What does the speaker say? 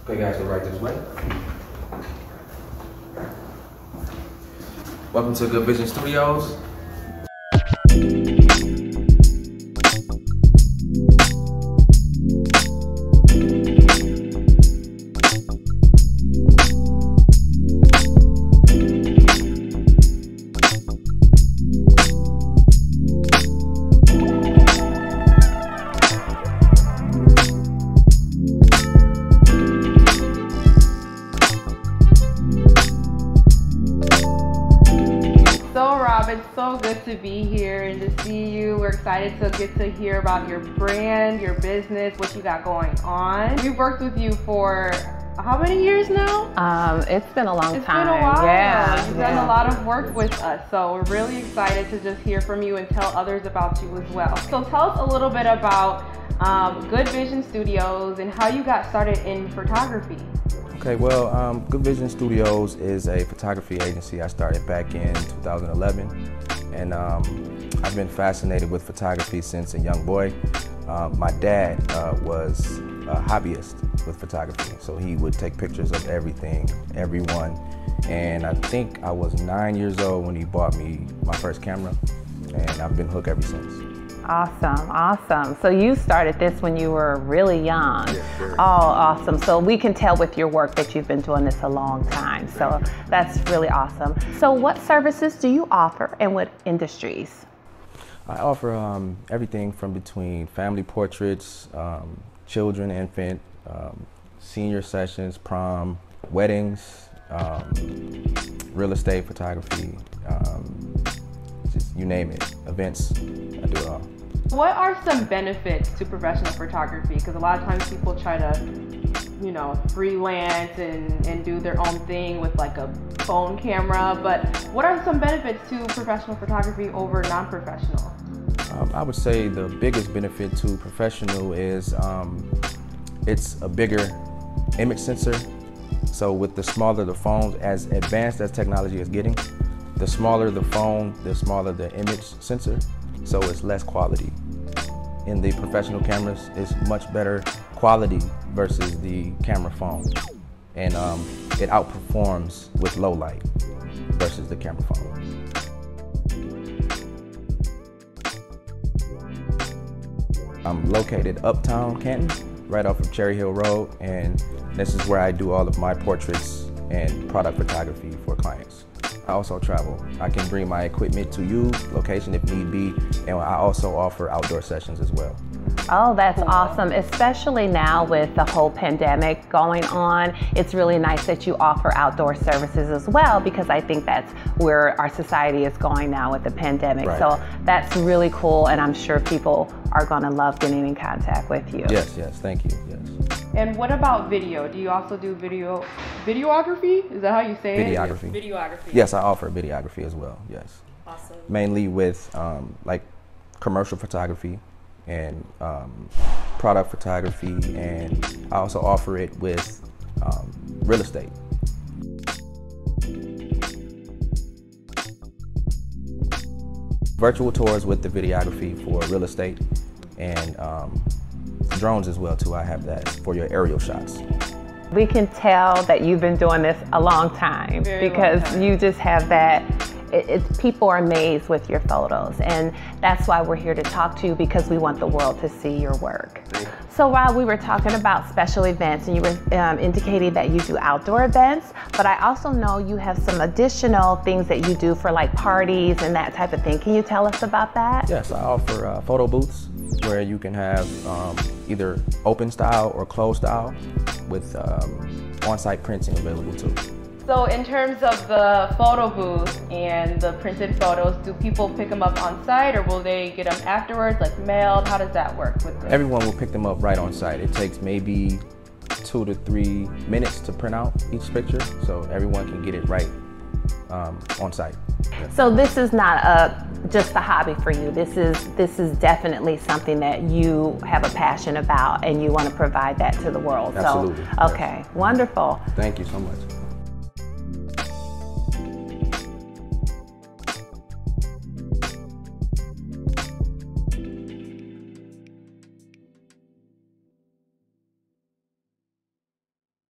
Okay guys, go right this way. Welcome to Good Vision Studios. It's so good to be here and to see you. We're excited to get to hear about your brand, your business, what you got going on. We've worked with you for how many years now? It's been a long time. It's been a while. Yeah. You've done a lot of work with us, so we're really excited to just hear from you and tell others about you as well. So tell us a little bit about Good Vision Studios and how you got started in photography. Okay, well, Good Vision Studios is a photography agency I started back in 2011, and I've been fascinated with photography since a young boy. My dad was a hobbyist with photography, so he would take pictures of everything, everyone, and I think I was 9 years old when he bought me my first camera, and I've been hooked ever since. Awesome, awesome. So you started this when you were really young. Yeah, sure. Oh, awesome. So we can tell with your work that you've been doing this a long time. So that's really awesome. So what services do you offer and what industries? I offer everything from between family portraits, children, infant, senior sessions, prom, weddings, real estate photography, just you name it, events, I do it all. What are some benefits to professional photography? Because a lot of times people try to, you know, freelance and do their own thing with like a phone camera, but what are some benefits to professional photography over non-professional? I would say the biggest benefit to professional is it's a bigger image sensor. So with the smaller the phone, as advanced as technology is getting, the smaller the phone, the smaller the image sensor, so it's less quality. In the professional cameras, it's much better quality versus the camera phone. And it outperforms with low light versus the camera phone. I'm located uptown Canton, right off of Cherry Hill Road, and this is where I do all of my portraits and product photography for clients. I also travel. I can bring my equipment to you, location if need be, and I also offer outdoor sessions as well. Oh, that's awesome, especially now with the whole pandemic going on. It's really nice that you offer outdoor services as well, because I think that's where our society is going now with the pandemic. Right. So that's really cool, and I'm sure people are going to love getting in contact with you. Yes, thank you, yes. And what about video? Do you also do videography? Is that how you say Videography. it? Videography. Yes, I offer videography as well, yes. Awesome. Mainly with like commercial photography and product photography, and I also offer it with real estate. Virtual tours with the videography for real estate, and drones as well too. I have that for your aerial shots. We can tell that you've been doing this a long time because you just have that. People are amazed with your photos, and that's why we're here to talk to you, because we want the world to see your work. So while we were talking about special events, and you were indicating that you do outdoor events, but I also know you have some additional things that you do for like parties and that type of thing. Can you tell us about that? Yes, I offer photo booths where you can have either open style or closed style with on-site printing available too. So in terms of the photo booth and the printed photos, do people pick them up on site, or will they get them afterwards, like mailed? How does that work with this? Everyone will pick them up right on site. It takes maybe 2 to 3 minutes to print out each picture, so everyone can get it right on site. So this is not just a hobby for you. This is definitely something that you have a passion about, and you want to provide that to the world. Absolutely. So, okay, yes. Wonderful. Thank you so much.